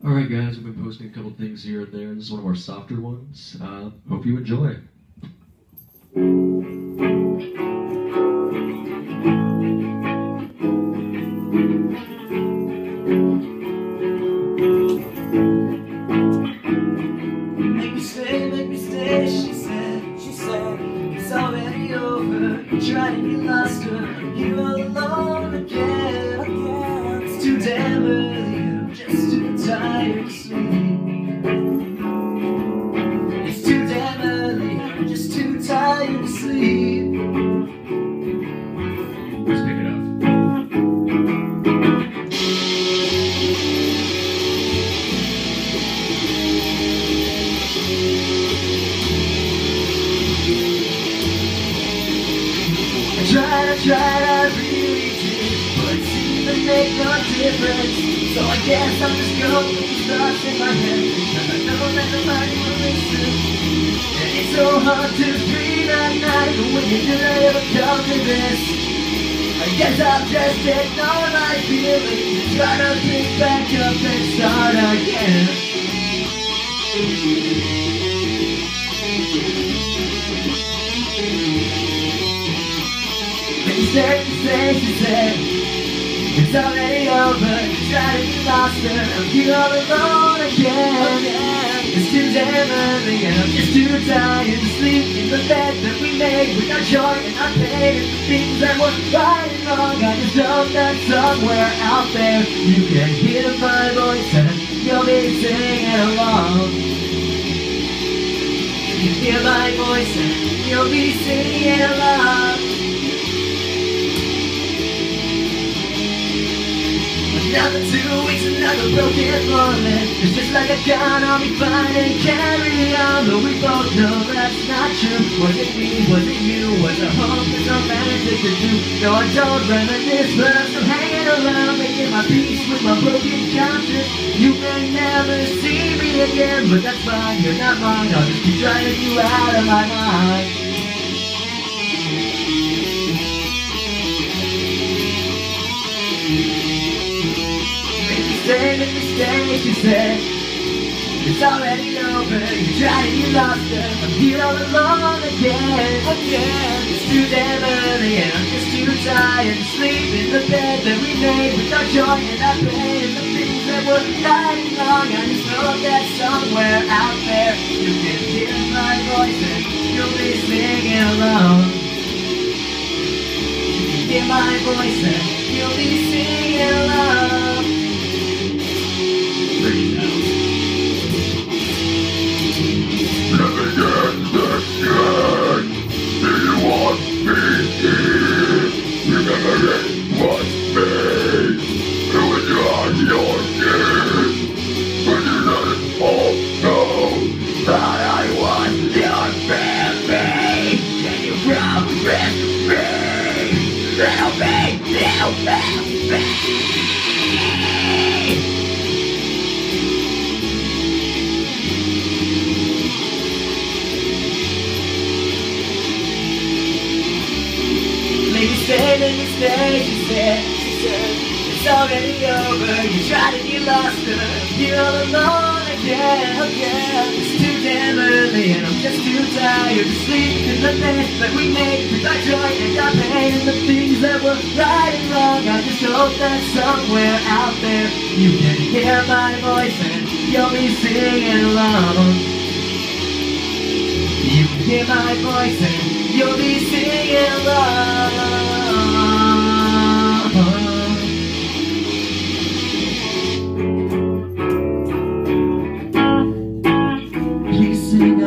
Alright guys, we've been posting a couple things here and there. This is one of our softer ones. Hope you enjoy. Make me stay, she said, it's already over. You tried and you lost her, you're all alone again. It's too damn early, I'm just too tired to sleep. It's too damn early, I'm just too tired to sleep. Let's pick it up. I tried, I really did, but it seemed to make no difference. So I guess I'm just going with these thoughts in my head, because I know that nobody will listen. And it's so hard to breathe at night when you could ever come to this. I guess I'll just ignore my feelings and try to pick back up and start again. She said, it's already over. You tried and you lost her, and you're all alone again. It's too damn early and I'm just too tired to sleep in the bed that we made with our joy and our pain and the things that were right and wrong. I just hope that somewhere out there you can hear my voice and you'll be singing along. You hear my voice and you'll be singing along. Another 2 weeks, another broken morning. It's just like a gun, I'll be fine and carry on. But we both know that's not true. Was it me? Was it you? Was it hope there's no magic to do? No, I don't reminisce, but I'm still hanging around, making my peace with my broken conscience. You may never see me again, but that's fine, you're not mine. I'll just keep driving you out of my mind. Make me stay, she said, it's already over. You tried and you lost her, I'm here all alone again. It's too damn early and I'm just too tired to sleep in the bed that we made with our joy and our pain and the things that were right and wrong. I just know that somewhere out there you can hear my voice and you'll be singing along. You can hear my voice and you'll be singing along. Never get the shit. Do you want me here? Remember it was me. It was your kid. But you let it all know that I was your baby. Can you promise me? Help me. Make me stay, she said, it's already over. You tried and you lost her, you're all alone again. It's too damn early and I'm just too tired to sleep in the bed that we made with our joy and our pain and the things that were right and wrong. I just hope that somewhere out there you can hear my voice and you'll be singing along. You can hear my voice and you'll be singing along. Please sing